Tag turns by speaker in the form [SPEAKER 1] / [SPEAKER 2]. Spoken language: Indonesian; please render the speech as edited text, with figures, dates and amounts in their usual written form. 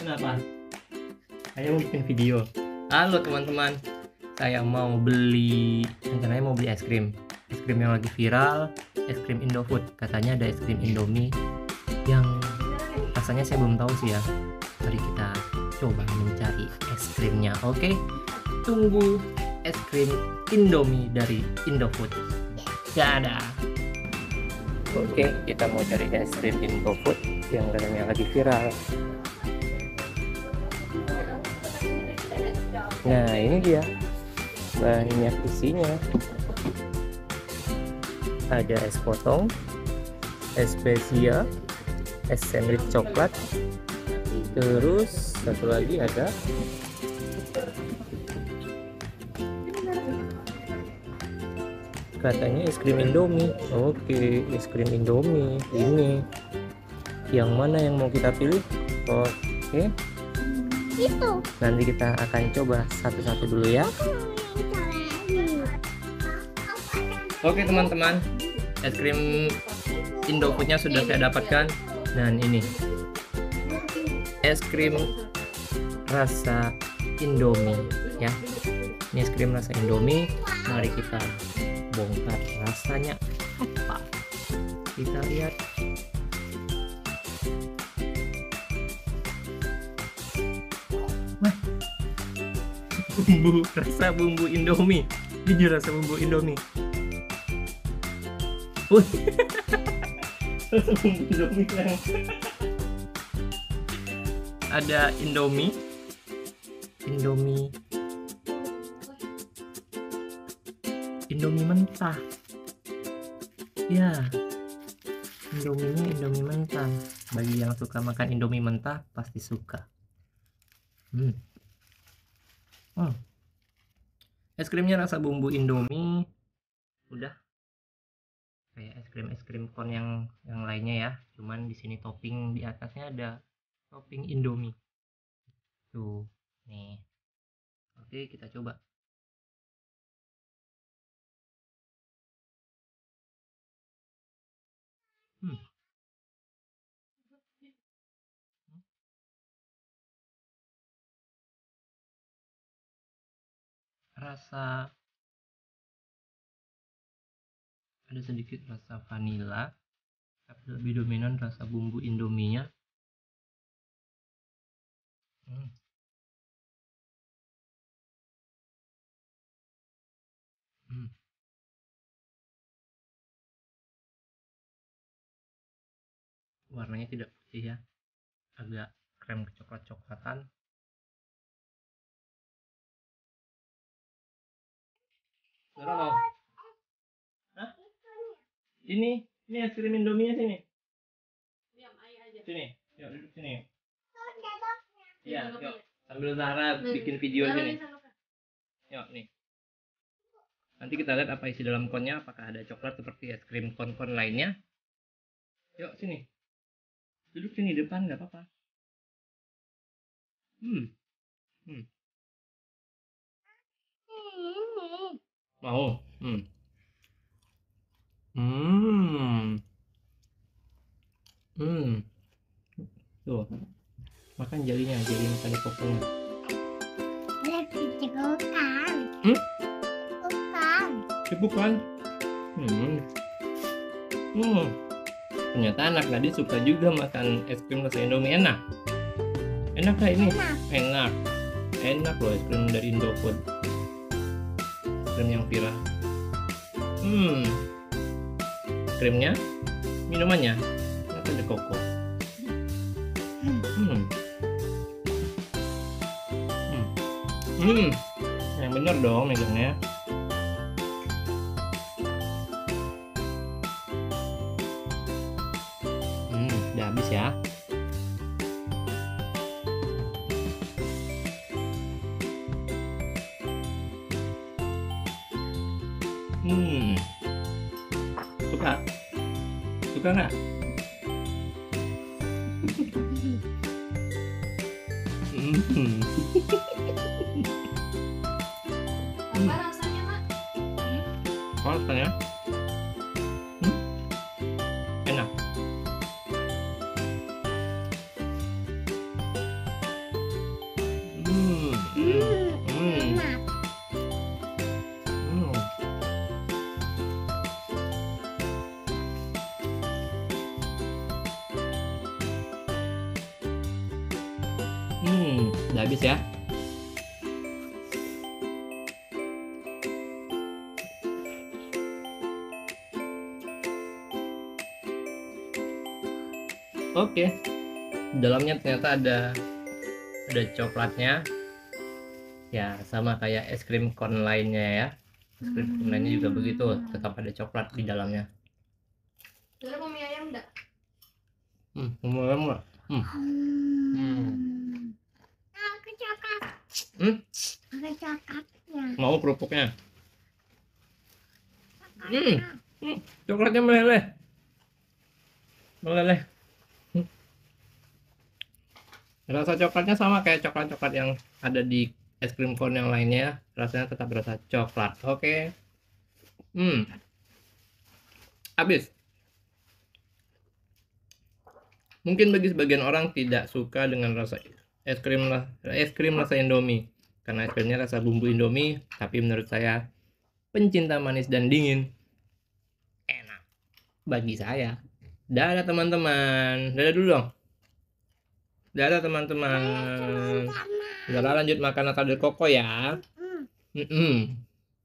[SPEAKER 1] Kenapa? Saya mau bikin video. Halo teman-teman, saya mau beli, rencananya mau beli es krim yang lagi viral, es krim Indofood. Katanya ada es krim Indomie yang rasanya saya belum tahu sih ya. Mari kita coba mencari es krimnya. Oke, tunggu es krim Indomie dari Indofood. Dadah. Oke, kita mau cari es krim Indofood yang katanya lagi viral. Nah, ini dia banyak isinya. Ada es potong, es spezia, es sandwich coklat, terus satu lagi ada katanya es krim Indomie. Oke, es krim Indomie ini. Yang mana yang mau kita pilih? Oke,
[SPEAKER 2] itu
[SPEAKER 1] nanti kita akan coba satu-satu dulu ya. Oke teman-teman, es krim Indofoodnya sudah saya dapatkan. Dan ini es krim rasa Indomie ya. Ini es krim rasa Indomie. Mari kita bongkar rasanya apa. Kita lihat. Rasa bumbu Indomie, jujur rasa bumbu Indomie. Rasa bumbu Indomie kan. Ada Indomie mentah ya. Indomie mentah. Bagi yang suka makan Indomie mentah pasti suka. Es krimnya rasa bumbu Indomie, udah kayak es krim kon yang lainnya ya. Cuman di sini topping di atasnya ada topping Indomie. Tuh, nih. Oke, kita coba. Rasa ada sedikit rasa vanila, tapi lebih dominan rasa bumbu Indominya. Warnanya tidak putih ya, agak krem coklat-coklatan. Mau? Hah? Ini es krim Indominya sini. Sini, yuk duduk sini. Iya, yuk. Sambil Zahra bikin video sini. Yuk, nih. Nanti kita lihat apa isi dalam konnya, apakah ada coklat seperti es krim kon-kon lainnya. Yuk, sini. Duduk sini depan, nggak apa-apa. Mau? Tuh. Makan jelinya, jeli yang tadi pokoknya. Cepukan. Ternyata anak tadi suka juga makan es krim rasa Indomie. Enak kah ini? Enak loh es krim dari Indofood. Es krim yang viral. Krimnya, minumannya, ternyata ada koko. Yang bener dong megangnya. Udah habis ya. Suka nggak?
[SPEAKER 2] Apa rasanya, Mak?
[SPEAKER 1] Apa rasanya? Enak. Udah habis ya. Oke, dalamnya ternyata ada coklatnya. Ya, sama kayak es krim cone lainnya ya. Es krim cone lainnya juga begitu, tetap ada coklat di dalamnya.
[SPEAKER 2] Ada mau mie ayam enggak?
[SPEAKER 1] Lumayan nggak?
[SPEAKER 2] Aku coklat. Aku coklatnya.
[SPEAKER 1] Mau kerupuknya? Coklatnya meleleh. Meleleh. Rasa coklatnya sama kayak coklat-coklat yang ada di es krim cone yang lainnya, rasanya tetap rasa coklat. Oke. Habis. Mungkin bagi sebagian orang tidak suka dengan rasa es krim rasa Indomie karena es krimnya rasa bumbu Indomie, tapi menurut saya pencinta manis dan dingin enak bagi saya. Dadah teman-teman. Dadah dulu dong. Dadah teman-teman. Udah lanjut makan Natal del Coco ya.